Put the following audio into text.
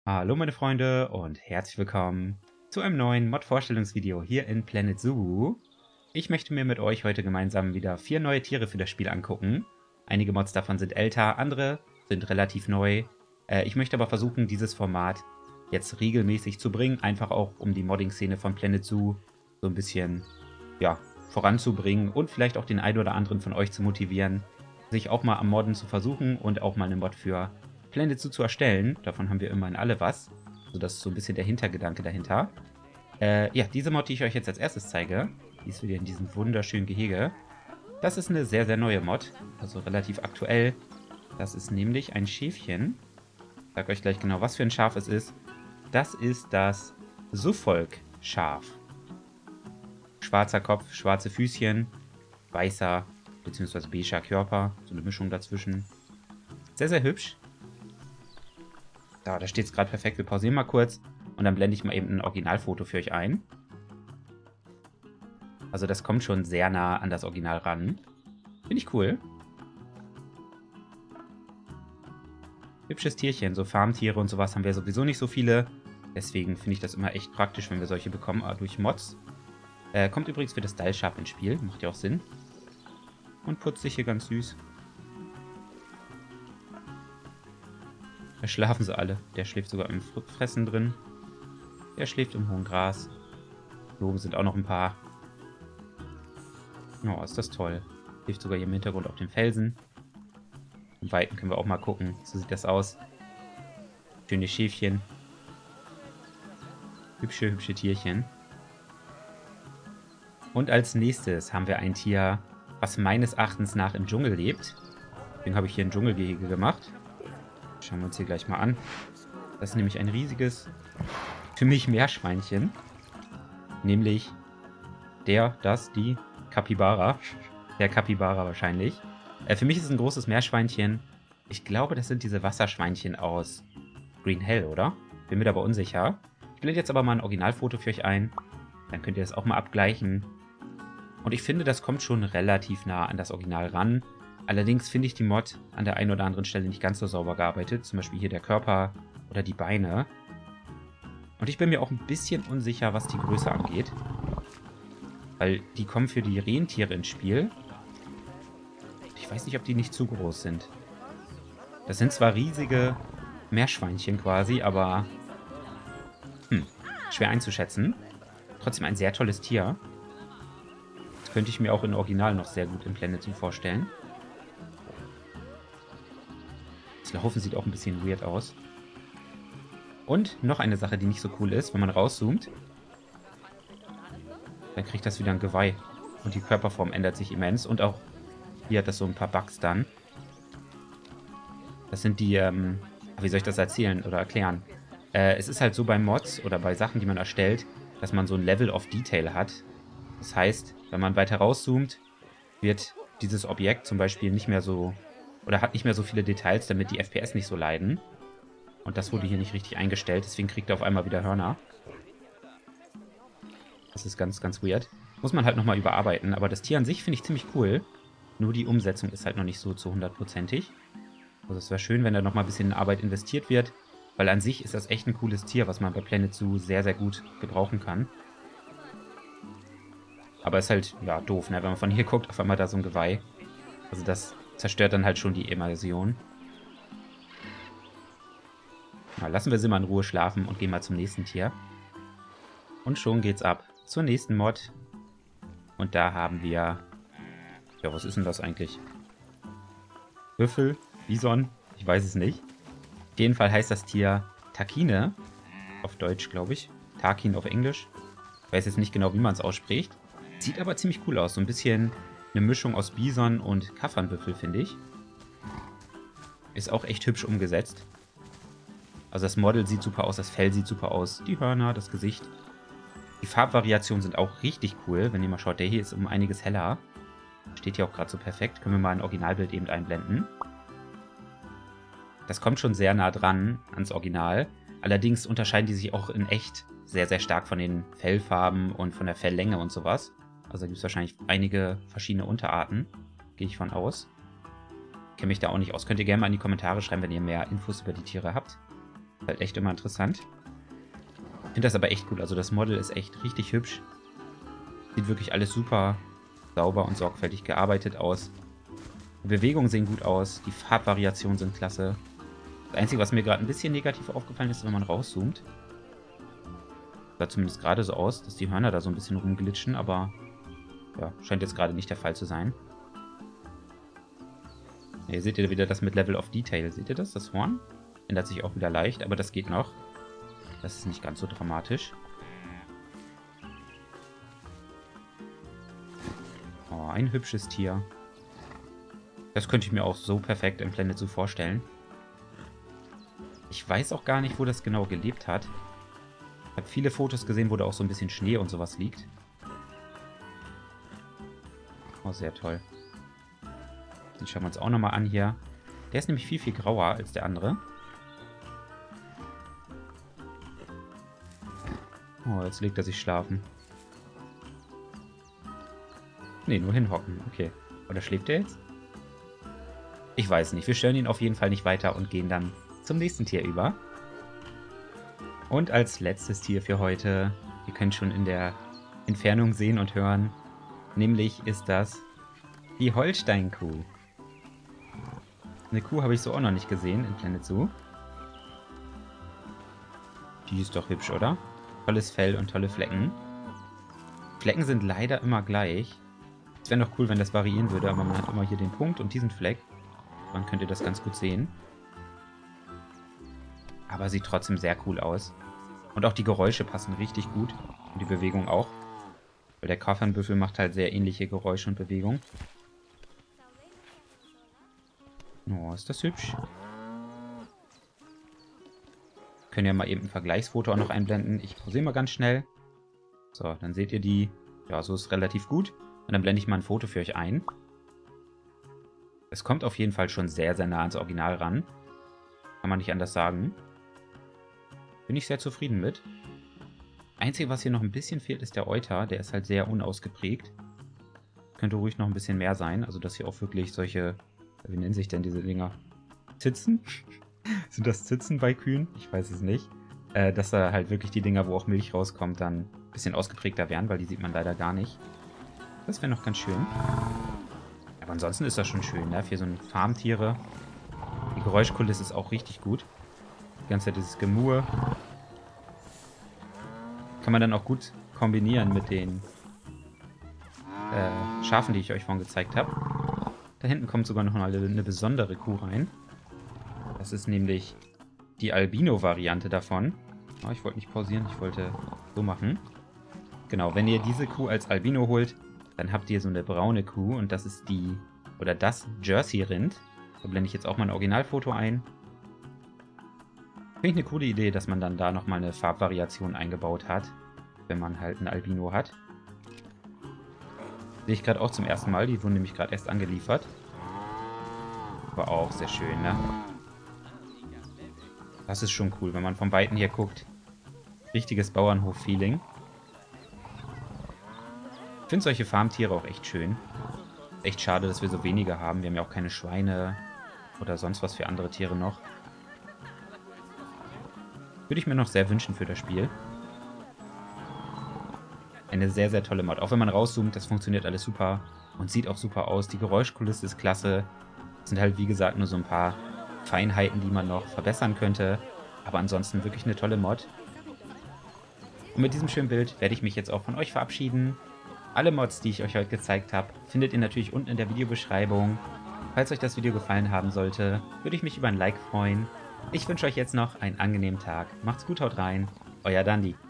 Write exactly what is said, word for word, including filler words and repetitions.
Hallo meine Freunde und herzlich willkommen zu einem neuen Mod-Vorstellungsvideo hier in Planet Zoo. Ich möchte mir mit euch heute gemeinsam wieder vier neue Tiere für das Spiel angucken. Einige Mods davon sind älter, andere sind relativ neu. Äh, ich möchte aber versuchen, dieses Format jetzt regelmäßig zu bringen, einfach auch um die Modding-Szene von Planet Zoo so ein bisschen ja, voranzubringen und vielleicht auch den einen oder anderen von euch zu motivieren, sich auch mal am Modden zu versuchen und auch mal eine Mod für Planet Zoo zu erstellen. Davon haben wir immerhin alle was. Also das ist so ein bisschen der Hintergedanke dahinter. Äh, ja, diese Mod, die ich euch jetzt als erstes zeige, die ist wieder in diesem wunderschönen Gehege. Das ist eine sehr, sehr neue Mod, also relativ aktuell. Das ist nämlich ein Schäfchen. Ich sage euch gleich genau, was für ein Schaf es ist. Das ist das Suffolk-Schaf. Schwarzer Kopf, schwarze Füßchen, weißer bzw. beiger Körper, so eine Mischung dazwischen. Sehr, sehr hübsch. Da, da steht es gerade perfekt. Wir pausieren mal kurz und dann blende ich mal eben ein Originalfoto für euch ein. Also das kommt schon sehr nah an das Original ran. Finde ich cool. Hübsches Tierchen, so Farmtiere und sowas haben wir sowieso nicht so viele. Deswegen finde ich das immer echt praktisch, wenn wir solche bekommen, durch Mods. Äh, kommt übrigens für das Style-Sharp ins Spiel, macht ja auch Sinn. Und putzt sich hier ganz süß. Da schlafen sie alle. Der schläft sogar im Fressen drin. Der schläft im hohen Gras. Hier oben sind auch noch ein paar. Oh, ist das toll. Schläft sogar hier im Hintergrund auf dem Felsen. Im Weiten können wir auch mal gucken. So sieht das aus. Schöne Schäfchen. Hübsche, hübsche Tierchen. Und als nächstes haben wir ein Tier, was meines Erachtens nach im Dschungel lebt. Deswegen habe ich hier ein Dschungelgehege gemacht. Schauen wir uns hier gleich mal an. Das ist nämlich ein riesiges, für mich Meerschweinchen. Nämlich der, das, die Capybara. Der Capybara wahrscheinlich. Äh, für mich ist es ein großes Meerschweinchen. Ich glaube, das sind diese Wasserschweinchen aus Green Hell, oder? Bin mir da aber unsicher. Ich blende jetzt aber mal ein Originalfoto für euch ein. Dann könnt ihr das auch mal abgleichen. Und ich finde, das kommt schon relativ nah an das Original ran. Allerdings finde ich die Mod an der einen oder anderen Stelle nicht ganz so sauber gearbeitet. Zum Beispiel hier der Körper oder die Beine. Und ich bin mir auch ein bisschen unsicher, was die Größe angeht. Weil die kommen für die Rentiere ins Spiel. Ich weiß nicht, ob die nicht zu groß sind. Das sind zwar riesige Meerschweinchen quasi, aber hm, schwer einzuschätzen. Trotzdem ein sehr tolles Tier. Das könnte ich mir auch in Original noch sehr gut im Planet Zoo vorstellen. Das Laufen sieht auch ein bisschen weird aus. Und noch eine Sache, die nicht so cool ist, wenn man rauszoomt, dann kriegt das wieder ein Geweih. Und die Körperform ändert sich immens. Und auch hier hat das so ein paar Bugs dann. Das sind die, ähm, wie soll ich das erzählen oder erklären? Äh, es ist halt so bei Mods oder bei Sachen, die man erstellt, dass man so ein Level of Detail hat. Das heißt, wenn man weiter rauszoomt, wird dieses Objekt zum Beispiel nicht mehr so, oder hat nicht mehr so viele Details, damit die F P S nicht so leiden. Und das wurde hier nicht richtig eingestellt, deswegen kriegt er auf einmal wieder Hörner. Das ist ganz, ganz weird. Muss man halt nochmal überarbeiten, aber das Tier an sich finde ich ziemlich cool. Nur die Umsetzung ist halt noch nicht so zu hundertprozentig. Also es wäre schön, wenn da nochmal ein bisschen Arbeit investiert wird, weil an sich ist das echt ein cooles Tier, was man bei Planet Zoo sehr, sehr gut gebrauchen kann. Aber ist halt, ja, doof, ne? Wenn man von hier guckt, auf einmal da so ein Geweih. Also das zerstört dann halt schon die Immersion. Na, lassen wir sie mal in Ruhe schlafen und gehen mal zum nächsten Tier. Und schon geht's ab zur nächsten Mod. Und da haben wir... Ja, was ist denn das eigentlich? Büffel? Bison? Ich weiß es nicht. Auf jeden Fall heißt das Tier Takine. Auf Deutsch, glaube ich. Takin auf Englisch. Ich weiß jetzt nicht genau, wie man es ausspricht. Sieht aber ziemlich cool aus. So ein bisschen eine Mischung aus Bison und Kaffernbüffel, finde ich. Ist auch echt hübsch umgesetzt. Also das Model sieht super aus, das Fell sieht super aus. Die Hörner, das Gesicht. Die Farbvariationen sind auch richtig cool. Wenn ihr mal schaut, der hier ist um einiges heller. Steht hier auch gerade so perfekt. Können wir mal ein Originalbild eben einblenden. Das kommt schon sehr nah dran ans Original. Allerdings unterscheiden die sich auch in echt sehr, sehr stark von den Fellfarben und von der Felllänge und sowas. Also da gibt es wahrscheinlich einige verschiedene Unterarten. Gehe ich von aus. Kenne mich da auch nicht aus. Könnt ihr gerne mal in die Kommentare schreiben, wenn ihr mehr Infos über die Tiere habt. Halt echt immer interessant. Ich finde das aber echt cool. Also das Model ist echt richtig hübsch. Sieht wirklich alles super sauber und sorgfältig gearbeitet aus. Die Bewegungen sehen gut aus. Die Farbvariationen sind klasse. Das Einzige, was mir gerade ein bisschen negativ aufgefallen ist, wenn man rauszoomt. Sah zumindest gerade so aus, dass die Hörner da so ein bisschen rumglitschen, aber ja, scheint jetzt gerade nicht der Fall zu sein. Hier seht ihr wieder das mit Level of Detail. Seht ihr das? Das Horn ändert sich auch wieder leicht, aber das geht noch. Das ist nicht ganz so dramatisch. Oh, ein hübsches Tier. Das könnte ich mir auch so perfekt im Planet Zoo vorstellen. Ich weiß auch gar nicht, wo das genau gelebt hat. Ich habe viele Fotos gesehen, wo da auch so ein bisschen Schnee und sowas liegt. Oh, sehr toll. Den schauen wir uns auch nochmal an hier. Der ist nämlich viel, viel grauer als der andere. Oh, jetzt legt er sich schlafen. Ne, nur hinhocken. Okay. Oder schläft er jetzt? Ich weiß nicht. Wir stören ihn auf jeden Fall nicht weiter und gehen dann zum nächsten Tier über. Und als letztes Tier für heute, ihr könnt schon in der Entfernung sehen und hören, nämlich ist das die Holstein-Kuh. Eine Kuh habe ich so auch noch nicht gesehen in Planet Zoo. Die ist doch hübsch, oder? Tolles Fell und tolle Flecken. Flecken sind leider immer gleich. Es wäre noch cool, wenn das variieren würde, aber man hat immer hier den Punkt und diesen Fleck. Dann könnt ihr das ganz gut sehen. Aber sieht trotzdem sehr cool aus. Und auch die Geräusche passen richtig gut. Und die Bewegung auch. Weil der Kaffernbüffel macht halt sehr ähnliche Geräusche und Bewegungen. Oh, ist das hübsch. Können ja mal eben ein Vergleichsfoto auch noch einblenden. Ich pausiere mal ganz schnell. So, dann seht ihr die. Ja, so ist relativ gut. Und dann blende ich mal ein Foto für euch ein. Es kommt auf jeden Fall schon sehr, sehr nah ans Original ran. Kann man nicht anders sagen. Bin ich sehr zufrieden mit. Einzige, was hier noch ein bisschen fehlt, ist der Euter. Der ist halt sehr unausgeprägt. Könnte ruhig noch ein bisschen mehr sein. Also, dass hier auch wirklich solche... Wie nennen sich denn diese Dinger? Zitzen? Sind das Zitzen bei Kühen? Ich weiß es nicht. Äh, dass da halt wirklich die Dinger, wo auch Milch rauskommt, dann ein bisschen ausgeprägter wären, weil die sieht man leider gar nicht. Das wäre noch ganz schön. Aber ansonsten ist das schon schön, ne? Für so ein Farmtiere. Die Geräuschkulisse ist auch richtig gut. Die ganze Zeit dieses Gemurr. Kann man dann auch gut kombinieren mit den äh, Schafen, die ich euch vorhin gezeigt habe. Da hinten kommt sogar noch mal eine besondere Kuh rein. Das ist nämlich die Albino-Variante davon. Oh, ich wollte nicht pausieren, ich wollte so machen. Genau, wenn ihr diese Kuh als Albino holt, dann habt ihr so eine braune Kuh und das ist die, oder das Jersey-Rind. Da blende ich jetzt auch mal ein Originalfoto ein. Finde ich eine coole Idee, dass man dann da nochmal eine Farbvariation eingebaut hat, wenn man halt ein Albino hat. Sehe ich gerade auch zum ersten Mal, die wurden nämlich gerade erst angeliefert. War auch sehr schön, ne? Das ist schon cool, wenn man von Weitem hier guckt. Richtiges Bauernhof-Feeling. Ich finde solche Farmtiere auch echt schön. Echt schade, dass wir so wenige haben. Wir haben ja auch keine Schweine oder sonst was für andere Tiere noch. Würde ich mir noch sehr wünschen für das Spiel. Eine sehr, sehr tolle Mod. Auch wenn man rauszoomt, das funktioniert alles super und sieht auch super aus. Die Geräuschkulisse ist klasse. Es sind halt, wie gesagt, nur so ein paar Feinheiten, die man noch verbessern könnte. Aber ansonsten wirklich eine tolle Mod. Und mit diesem schönen Bild werde ich mich jetzt auch von euch verabschieden. Alle Mods, die ich euch heute gezeigt habe, findet ihr natürlich unten in der Videobeschreibung. Falls euch das Video gefallen haben sollte, würde ich mich über ein Like freuen. Ich wünsche euch jetzt noch einen angenehmen Tag. Macht's gut, haut rein. Euer Dandi.